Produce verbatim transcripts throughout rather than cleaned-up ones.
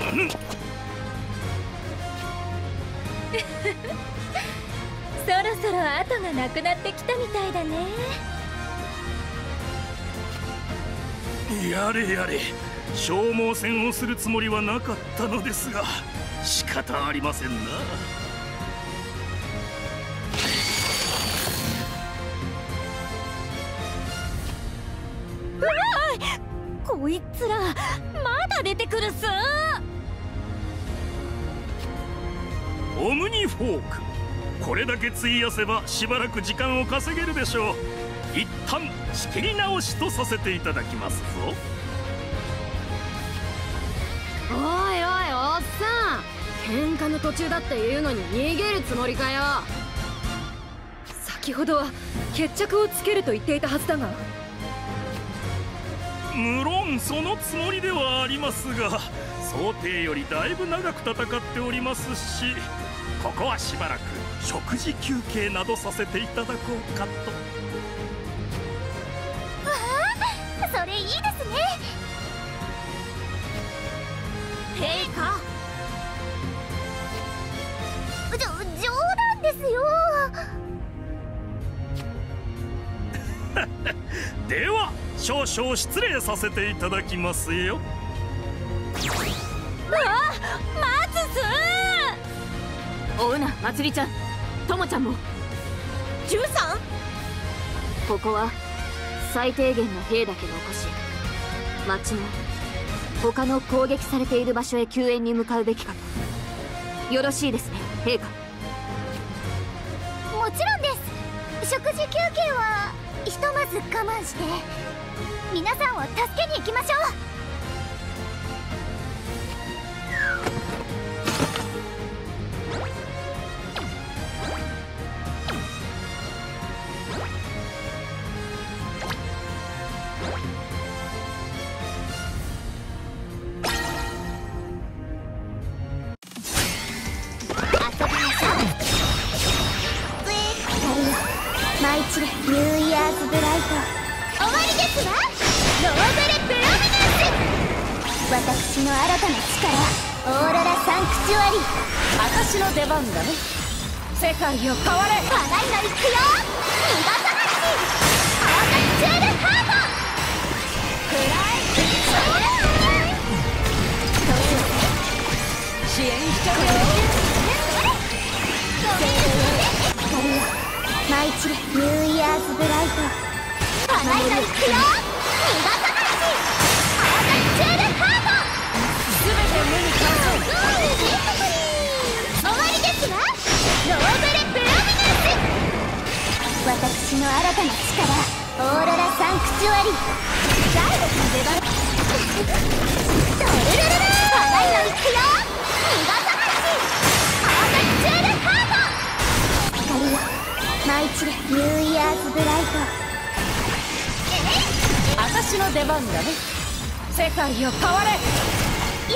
そろそろ後がなくなってきたみたいだね。 やれやれ、消耗戦をするつもりはなかったのですが、仕方ありませんな。 うわあ、こいつらまだ出てくるっす。 オムニフォーク、これだけ費やせばしばらく時間を稼げるでしょう。一旦仕切り直しとさせていただきますぞ。 おいおい、おっさん、喧嘩の途中だっていうのに逃げるつもりかよ。 先ほどは決着をつけると言っていたはずだが。 無論そのつもりではありますが、想定よりだいぶ長く戦っておりますし、ここはしばらく食事休憩などさせていただこうかと。 わあ、それいいですね。 陛下、 じょ冗談ですよ。 では少々失礼させていただきますよ。 うわあ、マツス。 追うな、まつりちゃん、ともちゃんも。 ジュンさん、 ここは最低限の兵だけ残し、町の他の攻撃されている場所へ救援に向かうべきかと。よろしいですね、陛下。 もちろんです。食事休憩はひとまず我慢して皆さんを助けに行きましょう。マイチレニューイヤーズブライト終わりですわ。ローブレプロミナンス、私の新たな力、オーロラサンクチュアリ。 私の出番だね。世界を変われ。 課題の行くよ。逃がさないし、パーカチュールハートくらい支援しちゃうよ。 マイチレニューイヤーズブライト課題の行くよ。逃がさないし、パーカチュールハート全て無に返そう。 終わりですわ。ローブレプロミナンス、私の新たな力、オーロラサンクチュアリ。ダイレクの出番。ドルルルル課題の行くよ。逃がさないし、パーカチュールハート光よ、マイチレニューイヤーズブライト。 私の出番だね。世界を変われ。 よっしょ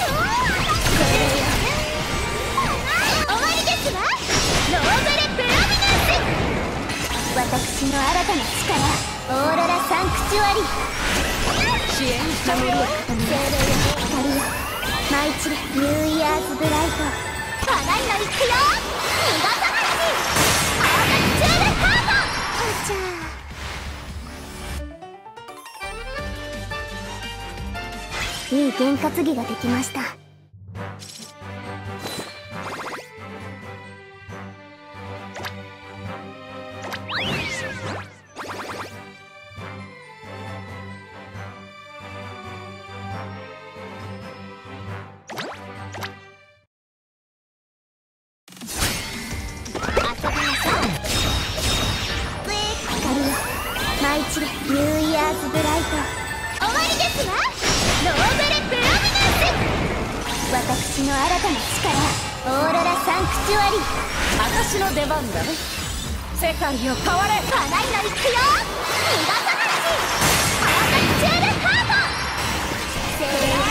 ー。終わりですわ。ローブレプロミナンス、私の新たな力、オーロラサンクチュアリ。 支援しちゃうよ。 光よ、マイチレニューイヤーズブライト課題の行くよ。逃がさないし、パーカチュールハート。おちゃいい験担ぎができました。マイチレニューイヤーズブライト終わりですわ。ローブレプロミナンス、私の新たな力、オーロラサンクチュアリ。 私の出番だね。世界を変われ。 課題の行くよ。逃がさないし、パーカチュールハートせーの、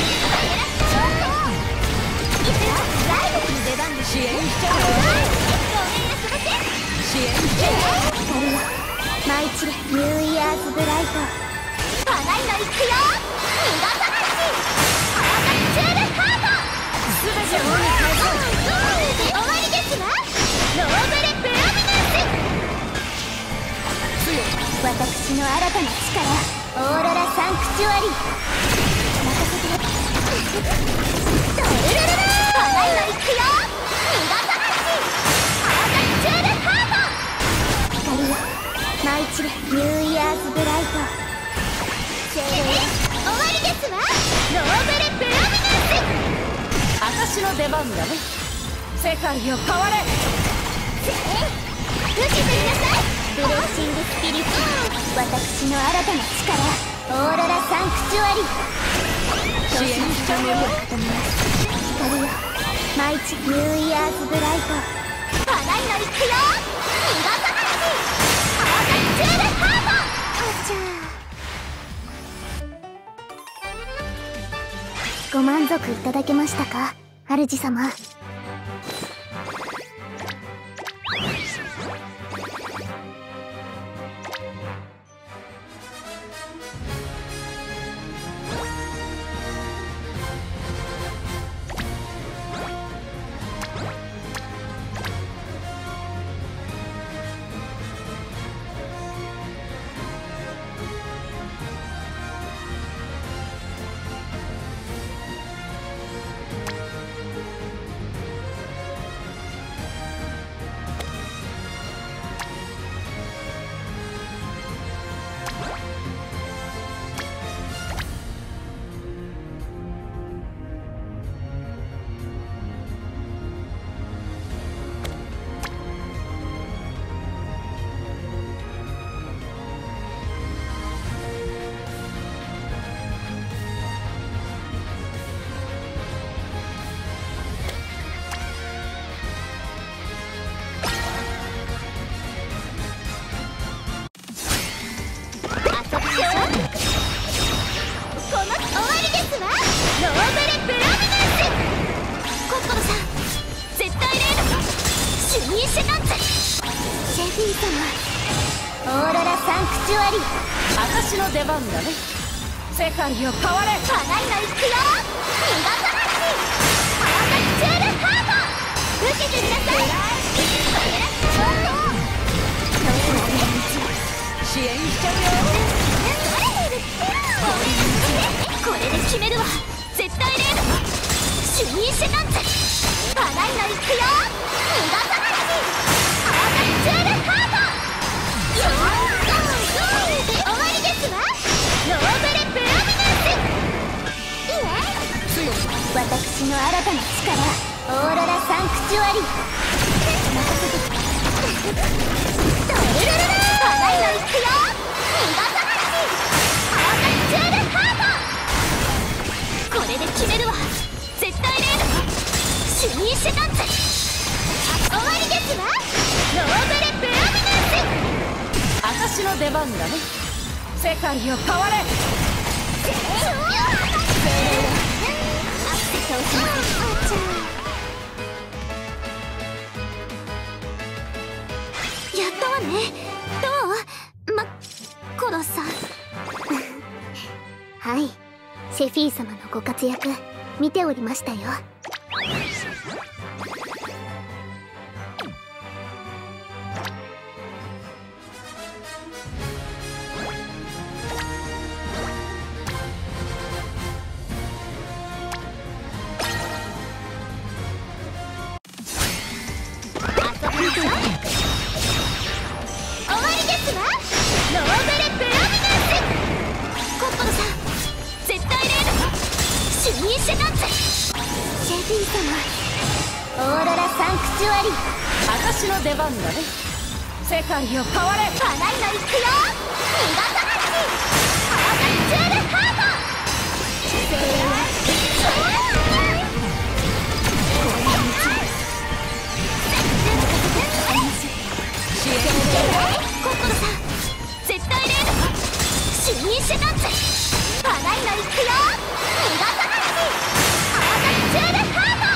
ダイレクの出番です。 支援しちゃうよ。 ごめんなさい。 支援しちゃうよ。 光よ、マイチレニューイヤーズブライト課題の行くよ。逃がさないし、パーカチュールハート終わりですわ。ノーブレプロミナンス。私の新たな力、オーロラサンクチュアリー。任せて。ドルルルルー。花色いくよ。逃がさないし。ハートチュールハート。光よ、舞い散れ。ニューイヤーズブライト。終わりですわ。ノーブレプロミナンス。 私の出番だね。世界を変われ。 受けてみなさい。ブレッシングスピリッツ。私の新たな力、オーロラサンクチュアリー。 支援しちゃうよ。 光よ、舞い散れ。ニューイヤーズブライト。花色いくよ。逃がさないし。ハートチュールハート。あちゃー。ご満足いただけましたか、主様。オーロラサンクチュアリー。 私の出番だね。世界を変われ。 花色いくよ。逃がさないし。ハートチュールハート。受けてみなさい。 支援しちゃうよ。 これで決めるわ。絶対レードシュニーシェナンツ。 花色いくよ。逃がさないし。ハートチュールハート。終わりですわ。ノーブレプロミナンス。いえ、私の新たな力、オーロラサンクチュアリー。任せて。ドルルルルー。花色いくよ。逃がさないし。ハートチュールハート。 これで決めるわ。絶対レードシュニーシェナンツ。 終わりですわ。ノーブレプロミナンス。 私の出番だね。世界を変われ。 やったわね。どうマコロさん。 はい、シェフィー様のご活躍見ておりましたよ。終わりですわ。ノーブレプロミナンス。 コッポロさん絶対レードシュニーシェナンツ。 シェフィー様、オーロラサンクチュアリー。 私の出番だね。世界を変われ。 花色いくよ。逃がさないし。ハートチュールハート。 コッポロさん絶対レードシュニーシェナンツ。 花色いくよ。逃がさないし。ハートチュールハート。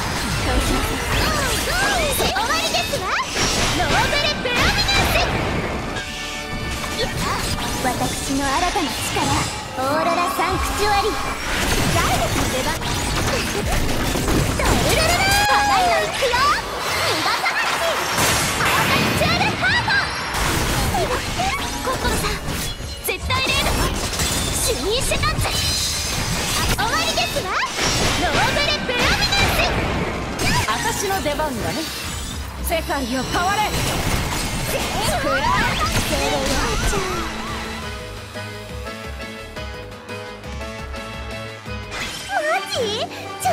終わりですわ。ノーブレプロミナンス。私の新たな力、 オーロラサンクチュアリダイレクの出番ドルルルルー花いのいくよ逃がさないしパーカチュールハートコッコロさん絶対レード主任シェタンツ終わりですわローブレプロミナンス私の出番だね世界を変われクラーゼロよちゃんマジ超ラッキーじゃ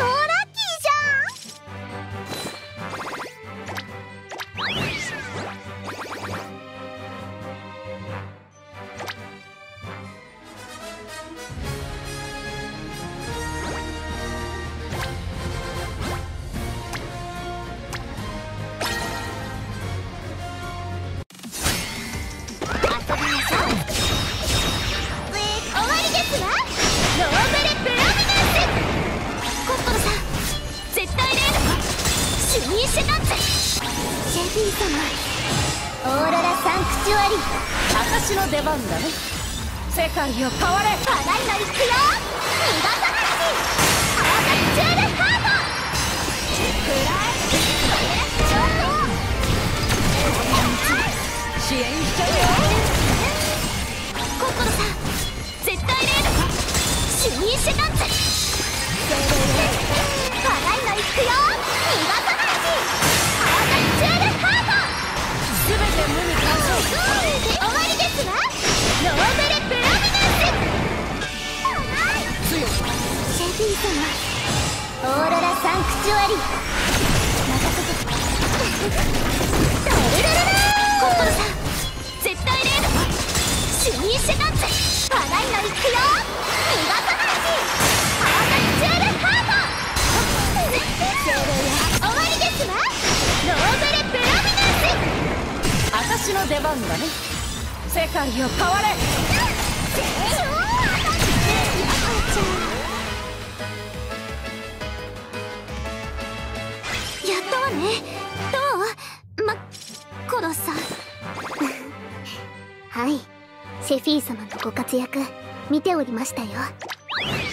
オーロラサンクチュアリ私の出番だね世界を変われ花いのいくよ逃がさないしパーカチュールハートクライちょっと支援しちゃうよコッコロさん絶対レード主任シェタンツ花いのいくよ逃がさないしパーカチュールハート全て無味乾燥終わりですわローブレプロミナンス強いシェフィー様オーロラサンクチュアリ任せてドルルルルーコッコロさん絶対レード主任シェタンツ花いのいくよ逃がさないしパーカチュールハート終わりですわローブレプロミナンス私の出番だね世界を変われやったわねどうマッコロさんはいシェフィー様のご活躍見ておりましたよ